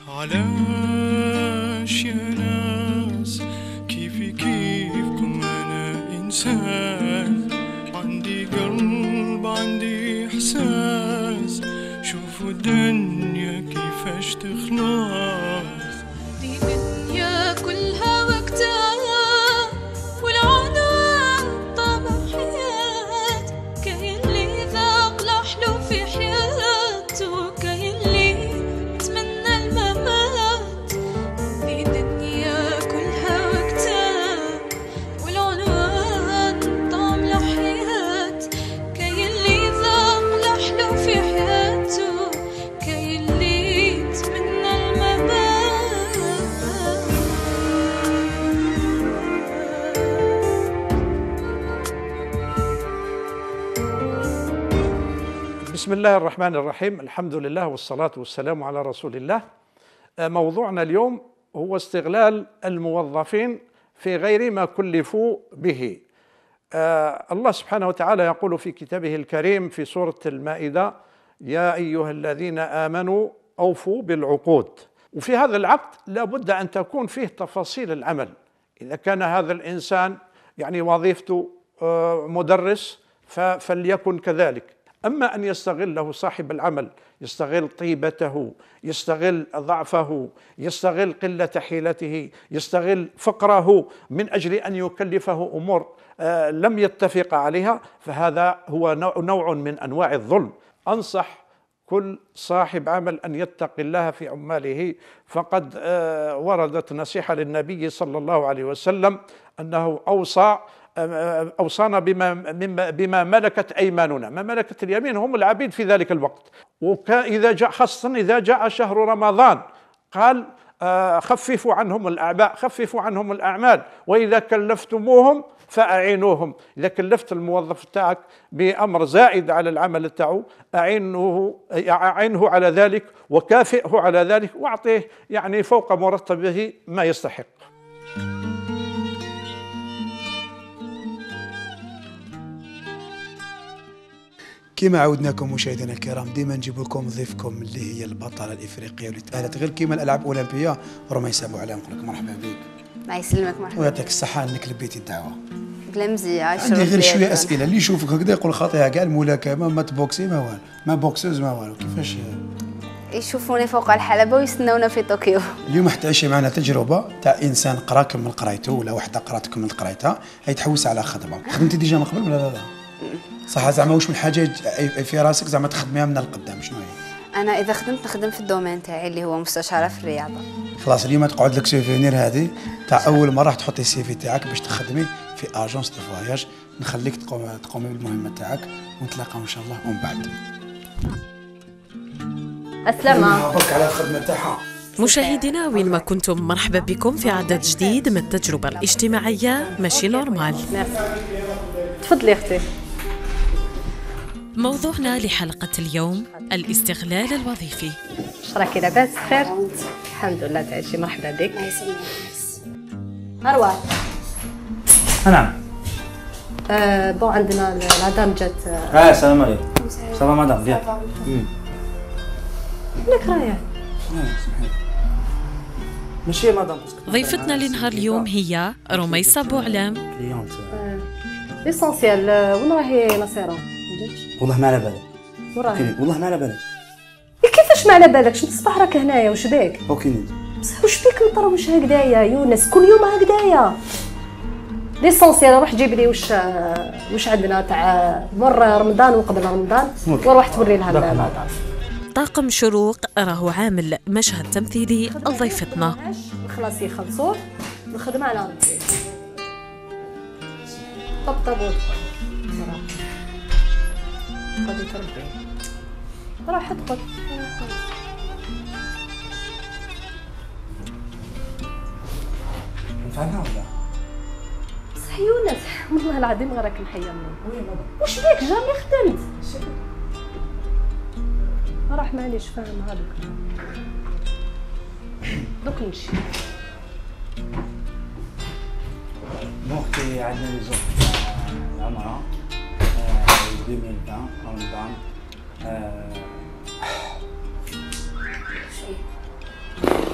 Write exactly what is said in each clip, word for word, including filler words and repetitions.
علاش يا ناس كيفي كيفكم أنا إنسان، عندي قلب عندي إحساس، شوفوا الدنيا كيفاش تخلص. دي دنيا كلها وقتها والعناء طبع حياة، كاين اللي ذاق لحلو في حياته، كاين اللي تمنى الممات. دي دنيا كلها وقتها والعناء طبع حياة، كاين اللي ذاق لحلو في حياته، كاين اللي تمنى الممات. بسم الله الرحمن الرحيم، الحمد لله والصلاة والسلام على رسول الله. موضوعنا اليوم هو استغلال الموظفين في غير ما كلفوا به. الله سبحانه وتعالى يقول في كتابه الكريم في سورة المائدة: يا أيها الذين آمنوا أوفوا بالعقود. وفي هذا العقد لابد أن تكون فيه تفاصيل العمل. إذا كان هذا الإنسان يعني وظيفته مدرس فليكن كذلك. أما أن يستغله صاحب العمل، يستغل طيبته، يستغل ضعفه، يستغل قلة حيلته، يستغل فقره من أجل أن يكلفه أمور لم يتفق عليها، فهذا هو نوع من أنواع الظلم. أنصح كل صاحب عمل أن يتقي الله في عماله، فقد وردت نصيحة للنبي صلى الله عليه وسلم أنه أوصى أوصانا بما, بما ملكت أيماننا. ما ملكت اليمين هم العبيد في ذلك الوقت، وإذا جاء خاصة إذا جاء شهر رمضان قال خففوا عنهم الأعباء، خففوا عنهم الأعمال، وإذا كلفتموهم فأعينوهم. إذا كلفت الموظف تاعك بأمر زائد على العمل تاعو أعينه أعينه على ذلك، وكافئه على ذلك، وأعطيه يعني فوق مرتبه ما يستحق. كما عودناكم مشاهدينا الكرام، ديما نجيب لكم ضيفكم اللي هي البطله الافريقيه واللي تاهلت غير كيما الالعاب الاولمبيه، رميسة بوعلام. نقول لك مرحبا بك. الله يسلمك. مرحبا ويعطيك الصحه انك لبيتي الدعوه. بلا مزيه. عندي غير شويه اسئله، اللي يشوفك هكذا يقول خاطيها كاع الملاكمه ما تبوكسي ما والو، ما بوكسوز ما والو، كيفاش يشوفوني فوق الحلبه ويستناونا في طوكيو؟ اليوم حتعيشي معنا تجربه تاع انسان قرا كمل قرايته، ولا وحده قرات كمل قرايتها، هي تحوس على خدمه. خدمتي ديجا من قبل ولا لا لا؟ صح، زعما واش من حاجه في راسك زعما تخدميها من القدام؟ شنو هي؟ انا اذا خدمت نخدم في الدومين تاعي اللي هو مستشاره في الرياضه. خلاص اليوم تقعد لك سوفينير هذه تاع اول مره تحطي السي في تاعك باش تخدمي في اجونس دو فواياج. نخليك تقوم تقومي بالمهمه تاعك ونتلاقاو ان شاء الله ومن بعد. السلامه. نبارك على الخدمه تاعها. مشاهدينا وين ما كنتم، مرحبا بكم في عدد جديد من التجربه الاجتماعيه ماشي نورمال. تفضلي اختي. موضوعنا لحلقة اليوم الاستغلال الوظيفي. اش راكي لاباس بخير؟ الحمد لله تعيشي. مرحبا بك. مروان. نعم. آه بون عندنا المدام جات. اه السلام عليكم. صافا مدام بيان. لك رايح. ماشي مدام. ضيفتنا لنهار اليوم هي رميسة بوعلام. كليونت. ليسونسيال. وين راهي نصيرة؟ والله ما على بالي. وراهي؟ والله ما على بالي. كيفاش ما على بالك؟ شنو تصبح راك هنايا؟ واش بيك؟ اوكي. بصح واش فيك مطروش هكذايا يونس؟ كل يوم هكذايا. ليسونسيال روح جيب لي واش واش عندنا تاع مر رمضان وقبل رمضان، وروح توري لها المدام. طاقم شروق راهو عامل مشهد تمثيلي لضيفتنا. خلاص يخلصوه الخدمه على ربي. طبطبوا غادي تربي. راح ادخل. نفعلها ولا؟ صح يونس، والله العظيم غير راك نحيا منه. واش بيك جامي خدمت؟ راح معليش فاهم هذوك. دوك نمشي. موختي عندنا لي زوج العمره ألفين وعشرين رمضان.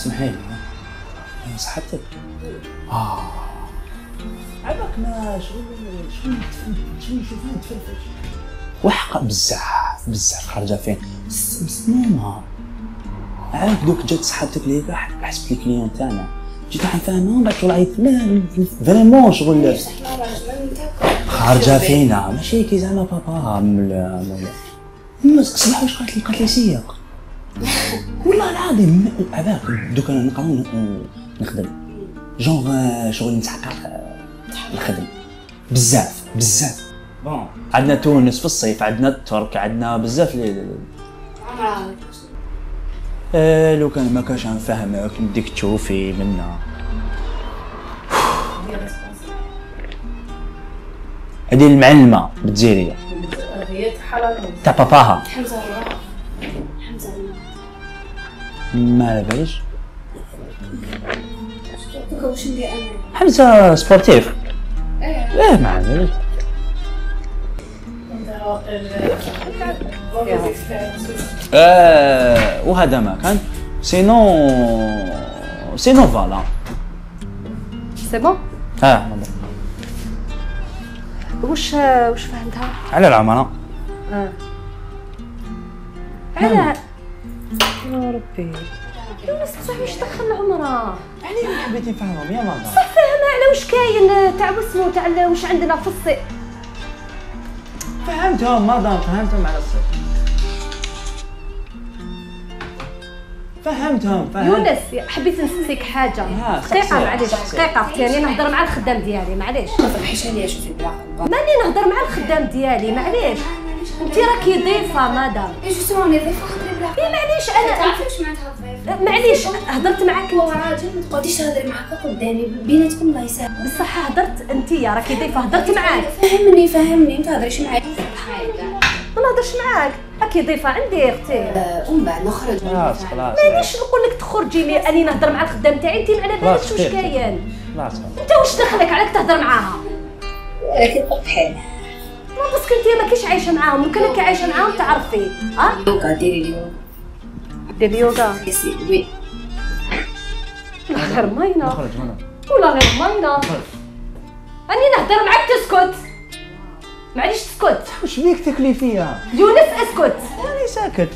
اسمحي لي صحتك. اه عباك ما شغل شغل شغل شوفان تفرفش وحقا بزاف بزاف خارجه فين مسنونه. عاد دوك جات صحتك لي كاع حسبت الكليون تاعنا جيت نفهمهم بعد شغل عيط لا فريمون شغل خارجه فينا ماشي كي زعما بابا ولا ولا صباح واش قالت لي قالت لي سياق والله العظيم عباك دوك انا نقرا نخدم جونغ شغل نتحقق الخدم بزاف بزاف. بون عندنا تونس في الصيف، عندنا الترك، عندنا بزاف لي آه لو كان ما كانش نفهمك نديك تشوفي منا. هذه المعلمه بالجزائريه تاع باباها حمزه حمزه ما على باليش. واش ندير انا؟ حمزه سبورتيف. ايه ما على باليش. آه وهذا ما كان سينو سينو فوالا سي بون. اه واش واش فهمتها؟ على العمره. اه على يا ربي يونس بصح واش دخل العمره؟ يعني حبيتي نفهمهم يا ماما. صح فاهمه على واش كاين تاع واسمو تاع واش عندنا في الصيف. فهمتهم ماما فهمتهم على الصيف. فهمتهم فهمت. يونس حبيت نسقسيك حاجه دقيقه معليش دقيقه ثاني نهضر مع الخدام ديالي معليش. ما تفرحيش عليا شوفي بالعقل. ماني نهضر مع الخدام ديالي معليش. انت راكي ضيفه مدام. اي جوستومون راني ضيفه خدري بالعقل. اي معليش انا تعرفي واش معناتها ضيف؟ معليش هضرت معاك هو راجل ما تقعديش تهضري معاك قدامي بيناتكم الله يسامح. بصح هضرت انت راكي ضيفه هضرت معاك. فهمني فهمني ما تهضريش معايا. ما نهضرش معاك راكي ضيفه عندي اختي. ومن بعد نخرج. خلاص خلاص مانيش نقول لك تخرجي لي اني نهضر مع الخدام تاعي انت على بالك واش كاين. خلاص انت واش دخلك عليك تهضر معاها؟ راكي تبقى بحالها. ما باسكو انت ماكيش عايشه معاهم لو كانك عايشه معاهم تعرفي. ها يوغا ديري لي يوغا. ديري يوغا يسي وي. لا غير ماينه خرج هنا ولا غير ماينه. اني نهضر معاك تسكت. معليش تسكت. واش بيك تاكلي فيا؟ يونس اسكت. راني ساكت.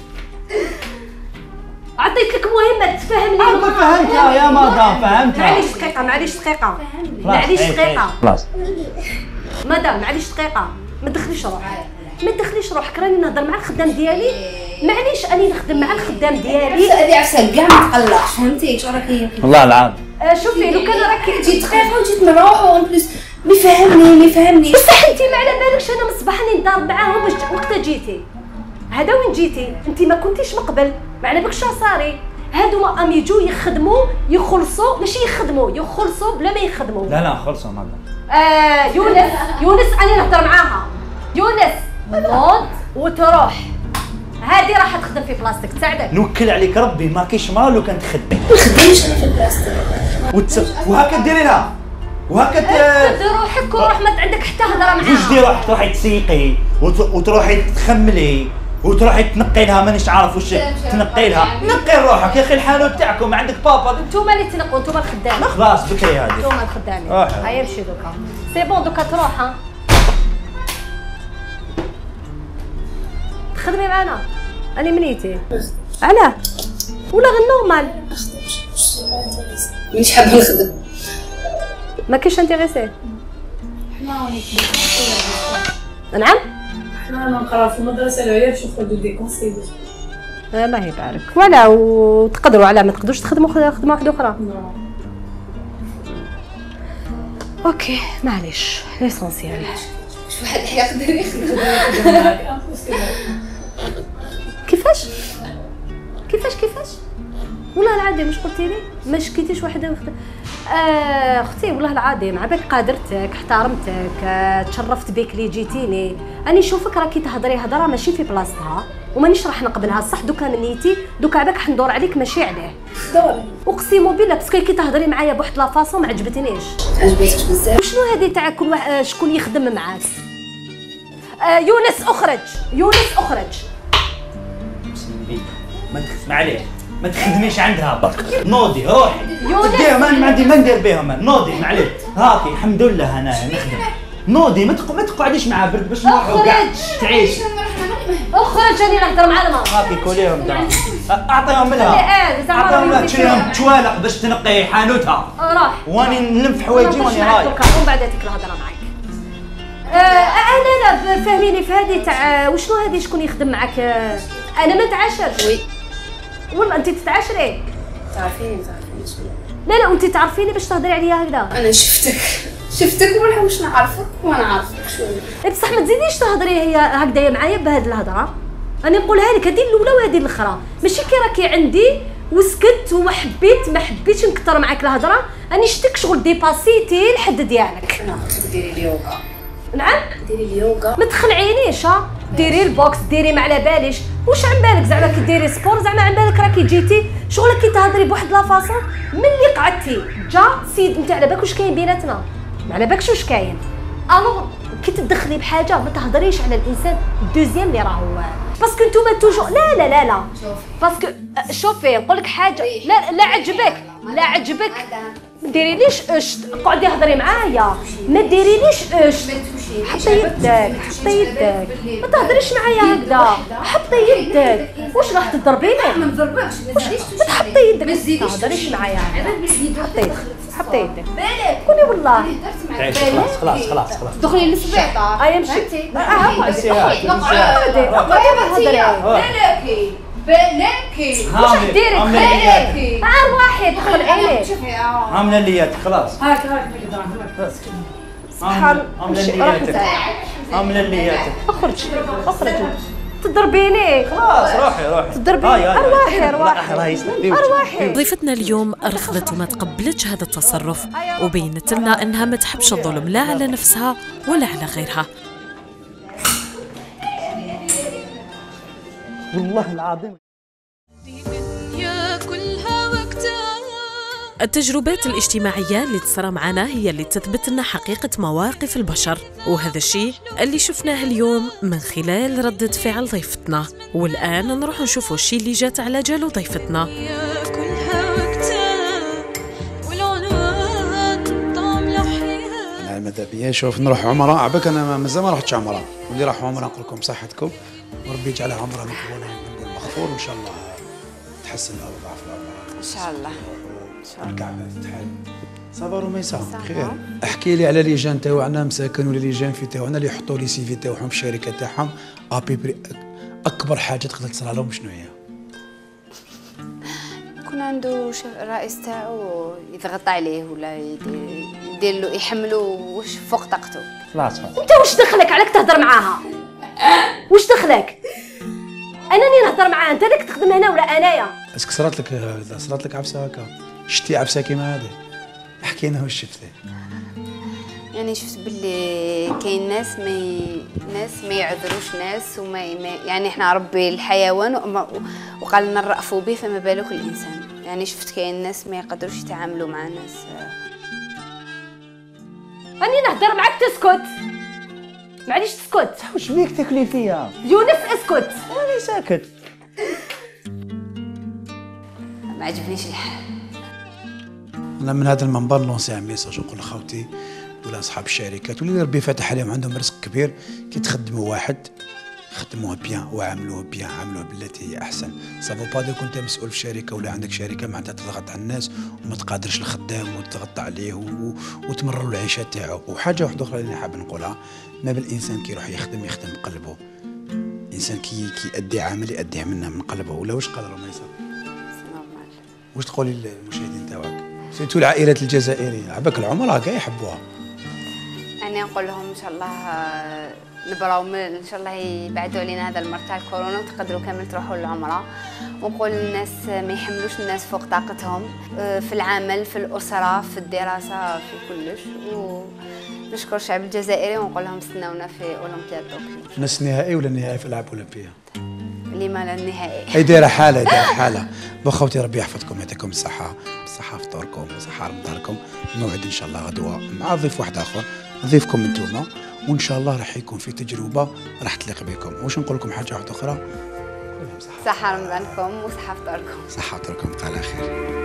عطيت لك مهمه تفهمني. أنا فهمتها يا مدام فهمتها. معليش دقيقه معليش دقيقه معليش دقيقه خلاص مدام معليش دقيقه ما تدخليش روحك ما تدخليش روحك راني نهضر مع الخدام ديالي. معليش اني نخدم مع الخدام ديالي. هذه عفسه كاع ما تقلقش فهمتي اش راكي. والله العظيم. آه شوفي لو كان راكي جيت دقيقه وجيت نروح وان بليس مي فهمني مي فهمني. بصح انت ما على بالكش انا من الصباح راني نضارب معاهم باش وقت جيتي. هذا وين جيتي انت ما كنتيش مقبل ما على بالكش صاري. هادو ما اميجو يخدموا يخلصوا ماشي يخدموا يخلصوا بلا ما يخدموا. لا لا خلصوا ماما. آه يونس يونس انا نهضر معاها. يونس نوض وتروح. هادي راح تخدم في بلاستيك تساعدك. نوكل عليك ربي ما كاينش مرة لو كانت تخدمي. ما نخدمش انا في البلاستيك. وتس... وهكا ديري لها وهكا تدي روحك وروح ما عندك حتى هضره معاها. واش دير روحك تروحي تسيقي وت... وتروحي تخملي وتروحي تنقي لها مانيش عارف واش تنقي لها. نقي روحك يا اخي الحانوت تاعكم عندك بابا. نتوما اللي تنقوا نتوما الخدامين. خلاص بكري هذه. نتوما الخدامين. آه. هيا مشي دوكا. سي بون دوكا تروح ها. تخدمي معنا. أنا منيتي. علاه؟ ولا غير نورمال؟ مش حابه نخدم. ما كاينش انتيريسي؟ نعم؟ حنا نقراو في المدرسه العيال شوف خدوا دي كونسيي. الله يبارك. ولا وتقدروا على ما تقدروش تخدموا خدمه واحده اخرى. اوكي معليش ليسونسيال. شو واحد يقدر يخدم. كيفاش؟ كيفاش كيفاش؟ والله العظيم واش قلتي لي؟ ما شكيتيش وحده وحده. آه اختي والله العظيم عباك قادرتك احترمتك آه تشرفت بك لي جيتيني. راني نشوفك راكي تهضري هضره ماشي في بلاصتها ومانيش راح نقبلها. صح دوكا منيتي دوكا عباك حندور عليك ماشي عليه. دوري. اقسم بالله باسكو كي تهضري معايا بواحد لا فاصون ما عجبتنيش. عجبتك بزاف. وشنو هذه تاع كل واحد شكون يخدم معاك؟ آه يونس اخرج يونس اخرج. ما تسمع عليه ما تخدميش عندها برك. نوضي روحي. يونس ديهم انا ما عندي ما ندير بهم انا. نوضي معليش. هاكي الحمد لله انايا نخدم. نوضي ما ما تقعديش معاه برك باش نروحوا كاع تعيش. اخرج راني نهضر مع المرأة. هاكي كوليهم درهم. اعطيهم لها. لا زعما اعطيهم لها تشريهم توالق باش تنقي حانوتها. روح. واني نلف حوايجي واني رايح. ومن بعد هذيك الهضره معاك. آه انا لا فهميني في هذه تاع وشنو هذه شكون يخدم معاك؟ آه انا ما نتعاشرش. وي والله انت تتعاشري. تعرفيني تعرفيني شكون. لا لا انت تعرفيني باش تهضري عليا هكذا. انا شفتك شفتك وما نحوش نعرفك وانا عارفك شويه. بصح ما تزيديش تهضري هي هكذايا معايا بهذه الهضره. انا نقولها لك هذه الاولى وهذه الاخرى، ماشي كي راكي عندي وسكت وما حبيت ما حبيتش نكثر معاك الهضره، راني شفتك شغل ديباسيتي الحد ديالك. انا خصك ديري اليوغا. نعم ديري اليوغا. ما تخلعينيش ها، ديري البوكس ديري ما على باليش، واش عن بالك زعما كي ديري سبور زعما عن بالك راكي جيتي شغل كي تهضري بواحد لافاصون ملي قعدتي جا سيد انت على بالك واش كاين بيناتنا؟ ما على بالكش واش كاين. الوغ كي تدخلي بحاجه ما تهضريش على الانسان الدوزيام اللي راهو باسكو نتوما توجور لا لا لا لا باسكو شوفي نقول لك حاجه لا لا عجبك لا عجبك ما ديريليش اش قعدي هضري معايا ما ديريليش اش حطي يدك حطي يدك ما تهضريش معايا هكذا حطي يدك واش راح تضربيني ما نضربكش ما تزيديش تحطي يدك ما تهضريش معايا حطي يدك حطي يدك قولي والله تعيش خلاص خلاص خلاص خلاص دخلي للسبيطار اي مشيتي بلاكي بلاكي واش ديري تخلعيني ارواحي دخل عينيك عامله لياتك خلاص هاك هاك مقدار عامله لياتك عامله لياتك اخرج اخرج تضربيني خلاص روحي روحي تضربيني ارواحي ارواحي ارواحي. ضيفتنا اليوم رفضت وما تقبلتش هذا التصرف وبينت لنا انها ما تحبش الظلم لا على نفسها ولا على غيرها. والله العظيم التجربات الاجتماعية اللي تصرى معنا هي اللي تثبت لنا حقيقة مواقف البشر، وهذا الشيء اللي شفناه اليوم من خلال ردة فعل ضيفتنا. والآن نروح نشوفوا الشيء اللي جات على جال ضيفتنا. أنا ماذا بيا شوف نروح عمرة عباك أنا مازال ما رحتش عمرة، واللي راحوا عمرة نقول لكم صحتكم وربي يجعلها عمرة مقبولة نقول مغفور وإن شاء الله تحسن الأوضاع في العمرة ان شاء الله. الكعبة تتحل صبر وميسر خير. احكي لي على لجان تاعنا مساكن ولا لجان في تاعنا اللي يحطوا لي سي في تاعهم في الشركه تاعهم ابي اكبر حاجه تقدر تصرى لهم شنو هي؟ يكون عنده رئيس تاعو يضغط عليه ولا يدير له يحمله واش فوق طاقته. خلاص انت واش دخلك عليك تهضر معاها؟ واش دخلك؟ انني نهضر معاها انت لك تخدم هنا ولا انايا؟ اسك صرات لك صرات لك عفسه هكا؟ شتي عفسه كيما هذه؟ احكي لنا واش شفتي؟ يعني شفت باللي كاين ناس ما ي... ناس ما يعذروش ناس وما ي... يعني احنا ربي الحيوان وما... وقال لنا نرأفوا به فما بالك الانسان. يعني شفت كاين ناس ما يقدروش يتعاملوا مع ناس. راني نهضر معاك تسكت. معليش تسكت. واش بيك تاكلي فيا؟ يونس اسكت. راني ساكت. ما عجبنيش الحال. انا من هذا المنبر لونسي ان ميساج نقول لخوتي ولا اصحاب الشركات واللي ربي فاتح عليهم عندهم رزق كبير كي تخدموا واحد خدموه بيان وعاملوه بيان عاملوه بالتي هي احسن. سافو با دو كنت مسؤول في شركه ولا عندك شركه معناتها تضغط على الناس وما تقادرش الخدام وتضغط عليه و... وتمرر العيشه تاعو. وحاجه واحده اخرى اللي حاب نقولها ما بالانسان كي يروح يخدم يخدم بقلبه. الانسان كي كي يأدي عمل يأديه منه من قلبه. ولا واش قال رميسه؟ واش تقولي للمشاهدين تاعك؟ سيرتو العائلات الجزائريه عباك العملاء كاع يحبوها. انا نقول لهم ان شاء الله نبراو ان شاء الله يبعدوا علينا هذا المرض تاع الكورونا وتقدروا كامل تروحوا للعمره. ونقول للناس ما يحملوش الناس فوق طاقتهم في العمل في الاسره في الدراسه في كلش. ونشكر الشعب الجزائري ونقول لهم استناونا في اولمبياد طوكيو. نص نهائي ولا نهائي في الالعاب الاولمبيه؟ لما لا النهائي. هي دايره حاله دايره حاله. بخوتي ربي يحفظكم يعطيكم الصحه بالصحه في فطوركم وصحه رمضانكم. موعد ان شاء الله غدوه مع ضيف واحد اخر ضيفكم انتوما وان شاء الله راح يكون في تجربه راح تليق بكم. واش نقول لكم حاجه واحده اخرى؟ صحة رمضانكم وصحة فطوركم. صحة فطوركم على خير.